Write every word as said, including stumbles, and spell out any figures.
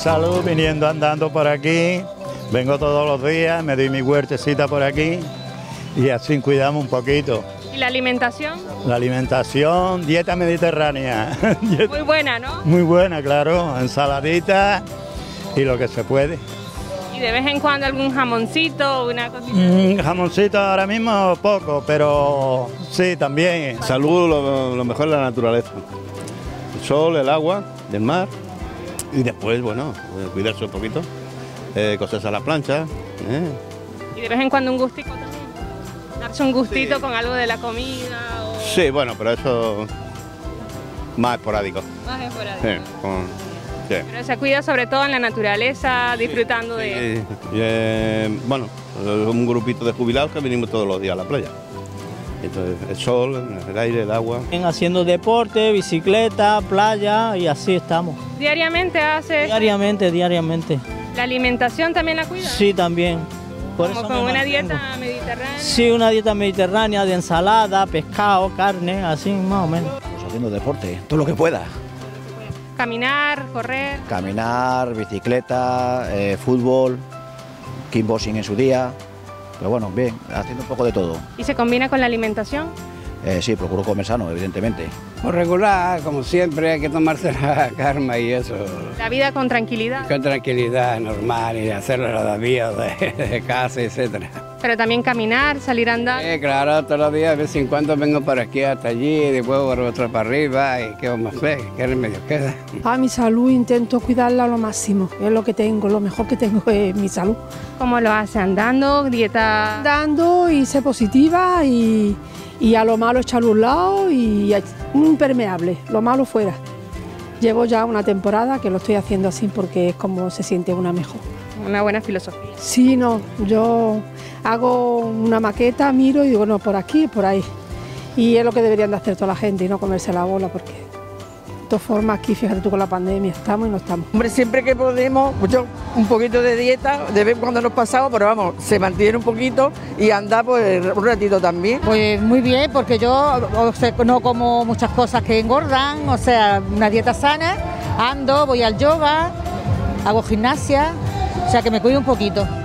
salud viniendo andando por aquí. Vengo todos los días, me doy mi huertecita por aquí y así cuidamos un poquito. ¿Y la alimentación? La alimentación, dieta mediterránea. Muy buena, ¿no? Muy buena, claro, ensaladita y lo que se puede. ¿Y de vez en cuando algún jamoncito o una cosita? Mm, jamoncito ahora mismo poco, pero sí, también. Salud, lo, lo mejor es la naturaleza. El sol, el agua, del mar y después, bueno, cuidarse un poquito, eh, cosas a la plancha. Eh. ¿Y de vez en cuando un gustico también? Darse un gustito Sí. con algo de la comida o... Sí, bueno, pero eso más esporádico. Más esporádico. Sí, con, sí. Pero se cuida sobre todo en la naturaleza, disfrutando de... Sí, y, eh, bueno, un grupito de jubilados que venimos todos los días a la playa. Entonces, el sol, el aire, el agua. Haciendo deporte, bicicleta, playa y así estamos. ¿Diariamente hace...? Diariamente, diariamente. ¿La alimentación también la cuida? Sí, también. Por Como eso con me una mantengo. dieta mediterránea. Sí, una dieta mediterránea de ensalada, pescado, carne, así más o menos. Pues haciendo deporte, todo lo que pueda. Caminar, correr. Caminar, bicicleta, eh, fútbol, kickboxing en su día. Pero bueno, bien, haciendo un poco de todo. ¿Y se combina con la alimentación? Eh, sí, procuro comer sano, evidentemente. Por regular, como siempre, hay que tomarse la calma y eso. La vida con tranquilidad. Con tranquilidad, normal, y hacerlo a la vía de, de casa, etcétera. Pero también caminar, salir a andar. Sí, claro, todos los días, de vez en cuando vengo por aquí hasta allí, y después por otro para arriba, y qué vamos a hacer, qué remedio queda. A mi salud intento cuidarla a lo máximo, es lo que tengo, lo mejor que tengo es mi salud. ¿Cómo lo hace? ¿Andando? ¿Dieta? Dando y ser positiva y, y a lo malo echarlo a un lado y a- un impermeable, lo malo fuera. Llevo ya una temporada que lo estoy haciendo así porque es como se siente una mejor. Una buena filosofía. Sí, no, yo hago una maqueta, miro y digo, no, por aquí, por ahí. Y es lo que deberían de hacer toda la gente y no comerse la bola porque de todas formas aquí, fíjate tú con la pandemia, estamos y no estamos. Hombre, siempre que podemos, mucho, un poquito de dieta, de vez en cuando nos pasamos, pero vamos, se mantiene un poquito y anda pues un ratito también. Pues muy bien, porque yo o sea, no como muchas cosas que engordan, o sea, una dieta sana, ando, voy al yoga, hago gimnasia, o sea que me cuido un poquito.